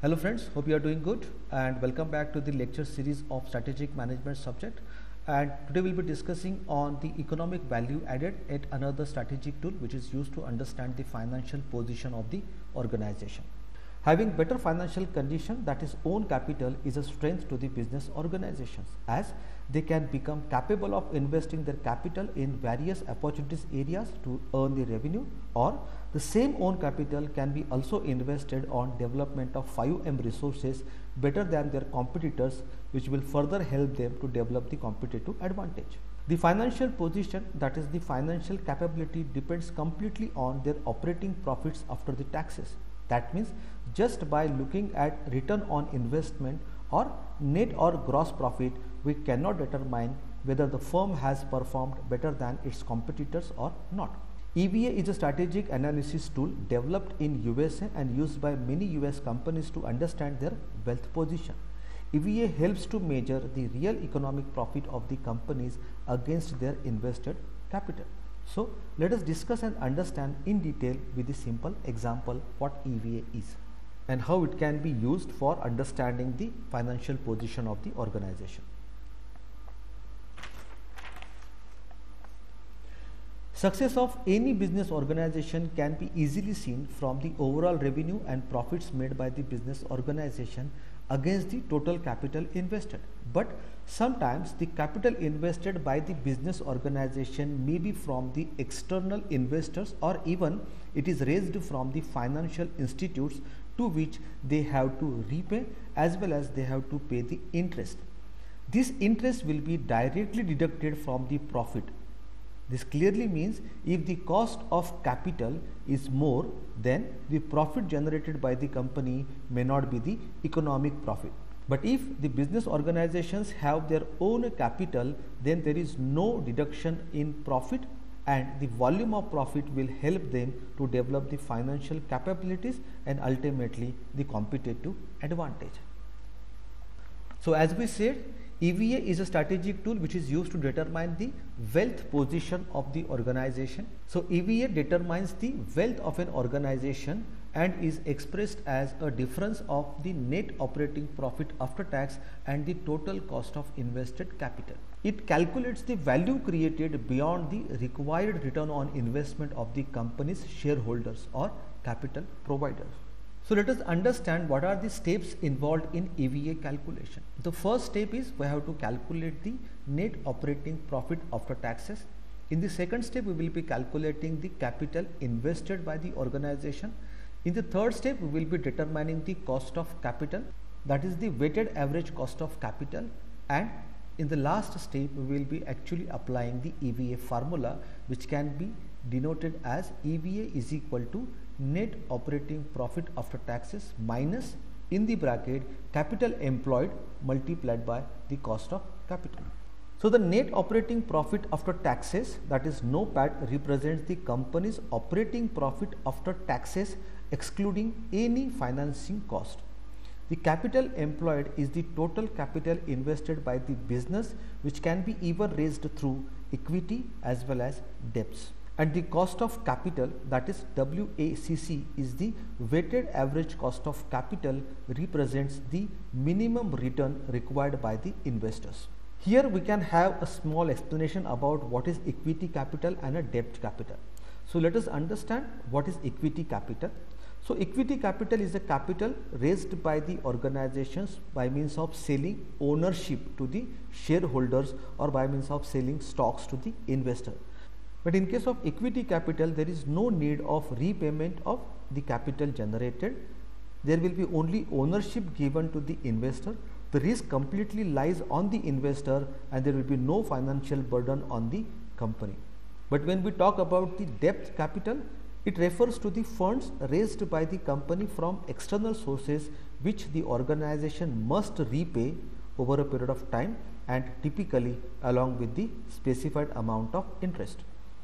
Hello friends, hope you are doing good and welcome back to the lecture series of strategic management subject. And today we'll be discussing on the economic value added at another strategic tool which is used to understand the financial position of the organization. Having better financial condition, that is own capital, is a strength to the business organizations as they can become capable of investing their capital in various opportunities areas to earn the revenue, or the same own capital can be also invested on development of 5M resources better than their competitors, which will further help them to develop the competitive advantage. The financial position, that is the financial capability, depends completely on their operating profits after the taxes. That means just by looking at return on investment or net or gross profit, we cannot determine whether the firm has performed better than its competitors or not. EVA is a strategic analysis tool developed in USA and used by many US companies to understand their wealth position. EVA helps to measure the real economic profit of the companies against their invested capital. So let us discuss and understand in detail with a simple example what EVA is and how it can be used for understanding the financial position of the organization. Success of any business organization can be easily seen from the overall revenue and profits made by the business organization against the total capital invested. But sometimes the capital invested by the business organization may be from the external investors, or even it is raised from the financial institutes to which they have to repay as well as they have to pay the interest. This interest will be directly deducted from the profit. This clearly means if the cost of capital is more, then the profit generated by the company may not be the economic profit. But if the business organizations have their own capital, then there is no deduction in profit, and the volume of profit will help them to develop the financial capabilities and ultimately the competitive advantage. So as we said, EVA is a strategic tool which is used to determine the wealth position of the organization. So EVA determines the wealth of an organization and is expressed as a difference of the net operating profit after tax and the total cost of invested capital. It calculates the value created beyond the required return on investment of the company's shareholders or capital providers. So let us understand what are the steps involved in EVA calculation. The first step is we have to calculate the net operating profit after taxes. In the second step, we will be calculating the capital invested by the organization. In the third step, we will be determining the cost of capital, that is the weighted average cost of capital, and in the last step, we will be actually applying the EVA formula, which can be denoted as EVA is equal to net operating profit after taxes minus in the bracket capital employed multiplied by the cost of capital. So the net operating profit after taxes, that is NOPAT, represents the company's operating profit after taxes excluding any financing cost. The capital employed is the total capital invested by the business, which can be either raised through equity as well as debts. And the cost of capital, that is WACC, is the weighted average cost of capital, represents the minimum return required by the investors. Here we can have a small explanation about what is equity capital and a debt capital. So let us understand what is equity capital. So equity capital is the capital raised by the organizations by means of selling ownership to the shareholders or by means of selling stocks to the investor. But in case of equity capital, there is no need of repayment of the capital generated. There will be only ownership given to the investor. The risk completely lies on the investor and there will be no financial burden on the company. But when we talk about the debt capital, it refers to the funds raised by the company from external sources which the organization must repay over a period of time and typically along with the specified amount of interest.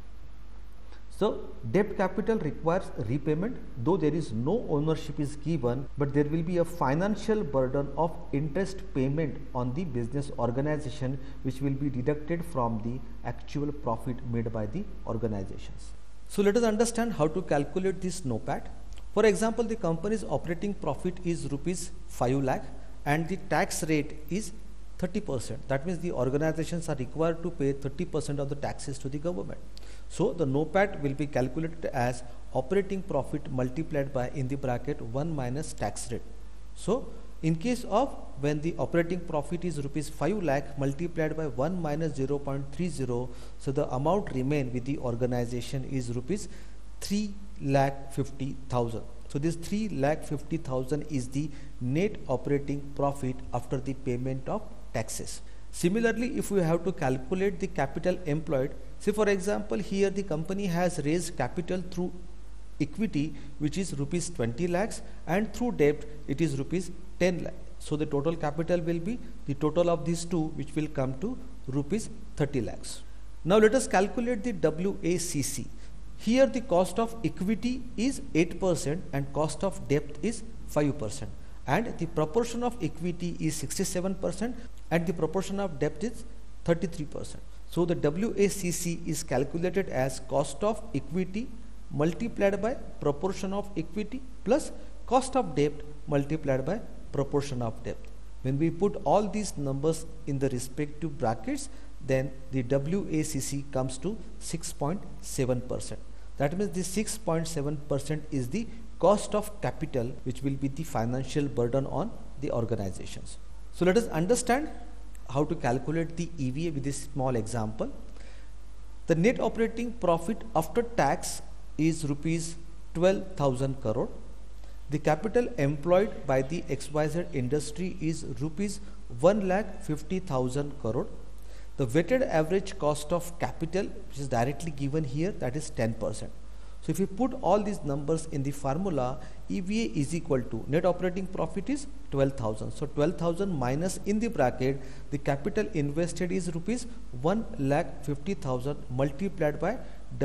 So debt capital requires repayment, though there is no ownership is given, but there will be a financial burden of interest payment on the business organization, which will be deducted from the actual profit made by the organizations. So let us understand how to calculate this NOPAT. For example, the company's operating profit is rupees 5 lakh and the tax rate is 30%. That means the organizations are required to pay 30% of the taxes to the government. So the NOPAT will be calculated as operating profit multiplied by, in the bracket, 1 minus tax rate. So in case of when the operating profit is rupees 5 lakh multiplied by 1 minus 0.30, so the amount remain with the organization is rupees 3,50,000. So this 3,50,000 is the net operating profit after the payment of taxes. Similarly, if we have to calculate the capital employed, say for example here the company has raised capital through equity which is rupees 20 lakhs and through debt it is rupees 10 lakhs. So the total capital will be the total of these two, which will come to rupees 30 lakhs. Now let us calculate the WACC. Here the cost of equity is 8% and cost of debt is 5%, and the proportion of equity is 67% and the proportion of debt is 33%. So the WACC is calculated as cost of equity multiplied by proportion of equity plus cost of debt multiplied by proportion of debt. When we put all these numbers in the respective brackets, then the WACC comes to 6.7%. That means the 6.7% is the cost of capital, which will be the financial burden on the organizations. So let us understand how to calculate the EVA with this small example. The net operating profit after tax is rupees 12,000 crore. The capital employed by the XYZ industry is rupees 1,50,000 crore. The weighted average cost of capital, which is directly given here, that is 10%. So if you put all these numbers in the formula, EVA is equal to net operating profit is 12,000. So 12,000 minus, in the bracket, the capital invested is rupees 1,50,000 multiplied by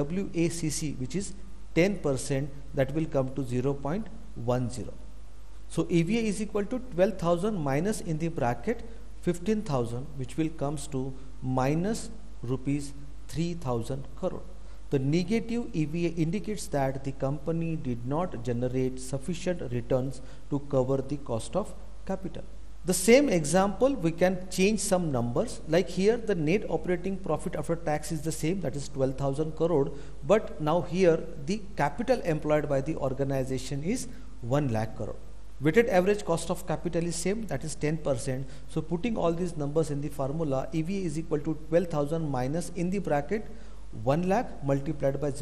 WACC, which is 10%, that will come to 0.10. So EVA is equal to 12,000 minus, in the bracket, 15,000, which will comes to minus rupees 3,000 crore. The negative EVA indicates that the company did not generate sufficient returns to cover the cost of capital. The same example, we can change some numbers, like here the net operating profit after tax is the same, that is 12,000 crore, but now here the capital employed by the organization is 1 lakh crore. Weighted average cost of capital is same, that is 10%. So putting all these numbers in the formula, EVA is equal to 12,000 minus, in the bracket, 1 lakh multiplied by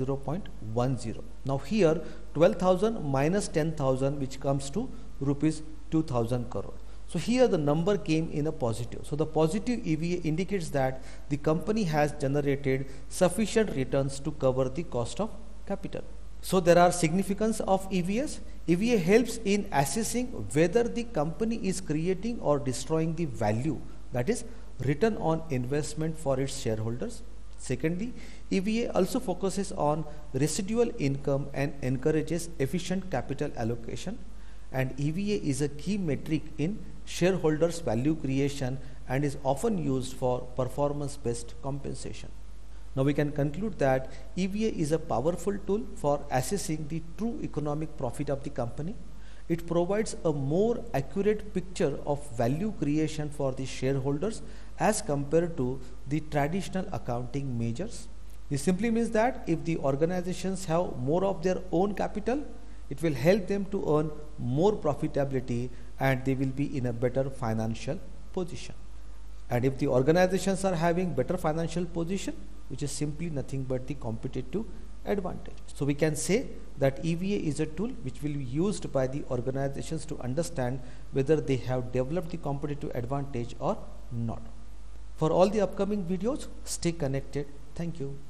0.10. Now here 12,000 minus 10,000, which comes to rupees 2,000 crore. So here the number came in a positive. So the positive EVA indicates that the company has generated sufficient returns to cover the cost of capital. So there are significance of EVAs. EVA helps in assessing whether the company is creating or destroying the value, that is return on investment, for its shareholders. Secondly, EVA also focuses on residual income and encourages efficient capital allocation, and EVA is a key metric in shareholders' value creation and is often used for performance-based compensation. Now we can conclude that EVA is a powerful tool for assessing the true economic profit of the company. It provides a more accurate picture of value creation for the shareholders as compared to the traditional accounting measures. This simply means that if the organizations have more of their own capital, it will help them to earn more profitability and they will be in a better financial position. And if the organizations are having better financial position, which is simply nothing but the competitive advantage. So we can say that EVA is a tool which will be used by the organizations to understand whether they have developed the competitive advantage or not. For all the upcoming videos, stay connected. Thank you.